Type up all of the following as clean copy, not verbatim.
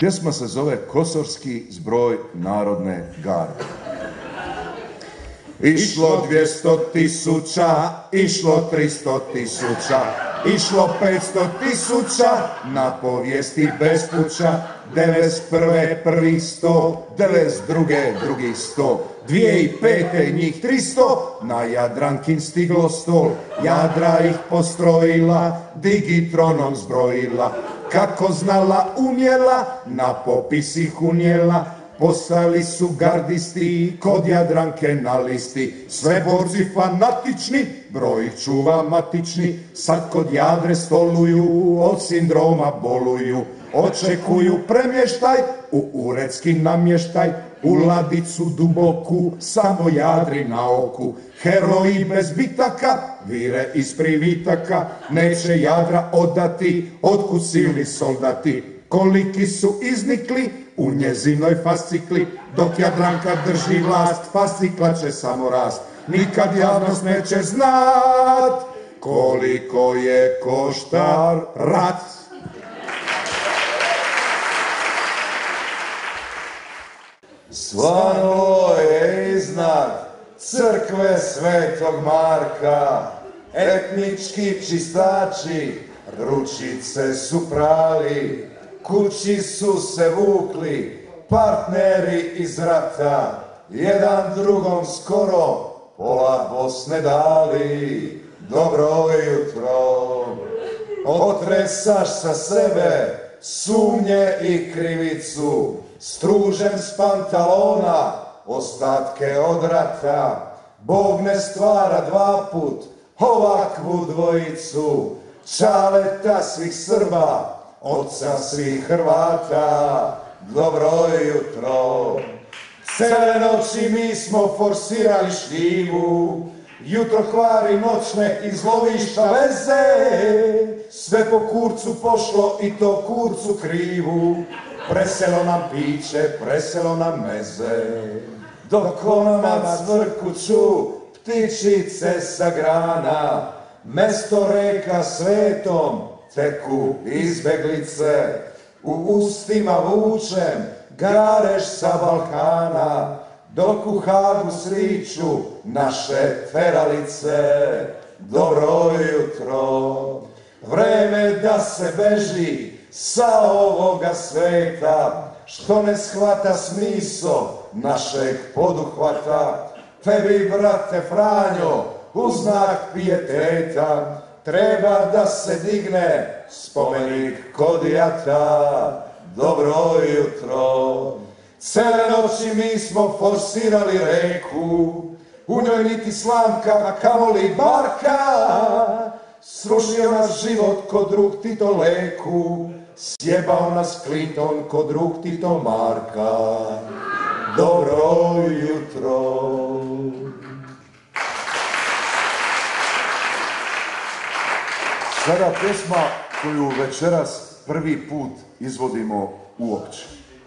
Pjesma se zove Kosorski zbroj narodne garde. Išlo 200.000, išlo 300.000, išlo 500.000, na povijesti bez puća, 91. prvih 100, 92. drugih 100, 2005. njih 300, na Jadrankin stiglo 100, Jadra ih postrojila, digitronom zbrojila, kako znala umjela, na popis ih unijela, postali su gardisti kod Jadranke na listi. Sve borci fanatični, broj ih čuva matični, sad kod Jadre stoluju, od sindroma boluju. Očekuju premještaj u uredski namještaj, u ladicu duboku, samo Jadri na oku. Heroji bez bitaka, vire iz privitaka, neće Jadra odati, otkud silni soldati. Koliki su iznikli u njezinoj fascikli, dok Jadranka drži vlast, fascikla će samo rast. Nikad javnost neće znat koliko je koštar rat. Svanulo je iznad crkve Svetog Marka, etnički čistači ručice su prali, kući su se vukli partneri iz rata, jedan drugom skoro pola Bosne dali. Dobro jutro, otresaš sa sebe sumnje i krivicu, stružem s pantalona ostatke od rata. Bog ne stvara dva put ovakvu dvojicu, Čaleta svih Srba, oca svih Hrvata. Dobro jutro, cele noći mi smo forsirali šljivu, jutro kvari noćne iz lovišta veze, sve po kurcu pošlo i to kurcu krivu. Preselo nam piće, preselo nam meze, dok onama cvrkuću ptičice sa grana, mesto reka svetom teku izbeglice, u ustima vučem gareš sa Balkana, dok u Hagu sriču naše teralice. Dobro jutro, vreme da se beži sa ovoga sveta, što ne shvata smisao našeg poduhvata. Tebi, brate Franjo, u znak pijeteta, treba da se digne spomenik kod jata. Dobro jutro, cele noći mi smo forsirali reku, u njoj niti slamka, a kamoli barka, srušio nas život kod drug Tito Leku, sjebao nas Clinton kod drug Tito Marka. Dobro jutro. Sada pjesma koju večeras prvi put izvodimo uopće.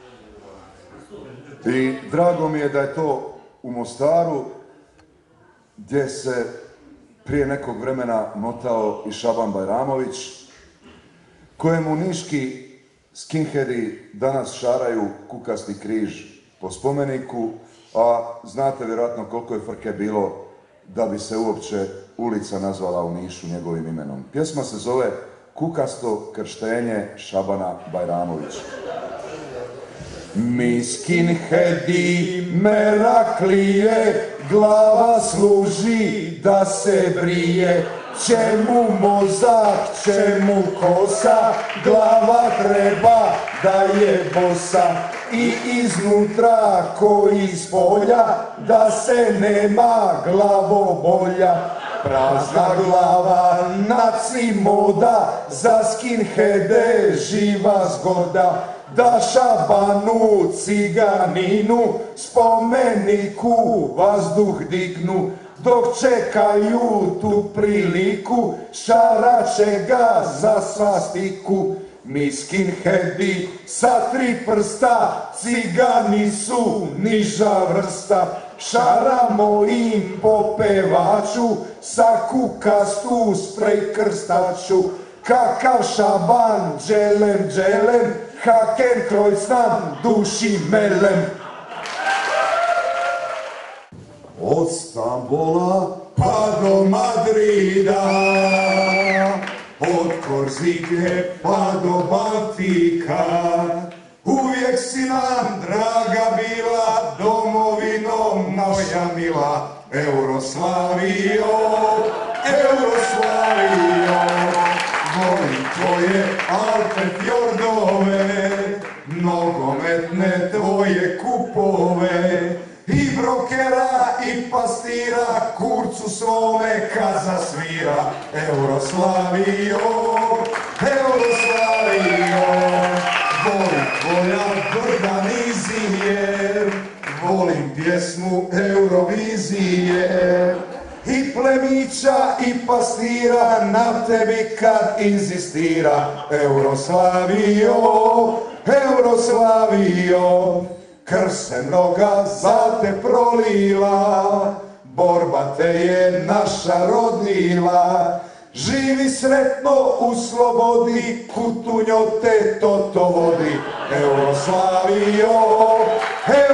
I drago mi je da je to u Mostaru, gdje se prije nekog vremena motao i Šaban Bajramović, kojemu niški skinheadi danas šaraju kukasti križ po spomeniku, a znate vjerojatno koliko je frke bilo da bi se uopće ulica nazvala u Nišu njegovim imenom. Pjesma se zove Kukasto krštenje Šabana Bajramovića. Mi skinheadi Meraklije, glava služi da se brije, čemu mozak, čemu kosa, glava treba da je bosa, i iznutra ko iz polja, da se nema glavobolja. Prazna glava, naci moda, za skinheade živa zgoda, da Šabanu ciganinu spomeniku vazduh dignu, dok čekaju tu priliku, šaraće ga za svastiku. Mi skinheadi sa 3 prsta, cigani su niža vrsta, šaramo im po pevaču, sa kukastu sprej krstaču. Kakav Šaban, dželem, dželem, Hakenkreuznan, duši melem. Od Stambola pa do Madrida, od Korzike pa do Baltika, uvijek si nam draga bila, domovino moja mila, Euroslavio, Euroslavio, volim tvoje Alpe fjordove, nogometne tvoje kupove, i brokera i pastira, kurcu svome kad zasvira, Euroslavio, Euroslavio, volim tvoja brda nizije, volim pjesmu Eurovizije, i plemića i pastira na tebi kad inzistira, Euroslavio, Euroslavio. Krv se mnoga za te prolila, borba te je naša rodila. Živi sretno u slobodi, kutunjo te toto vodi, Euroslavio,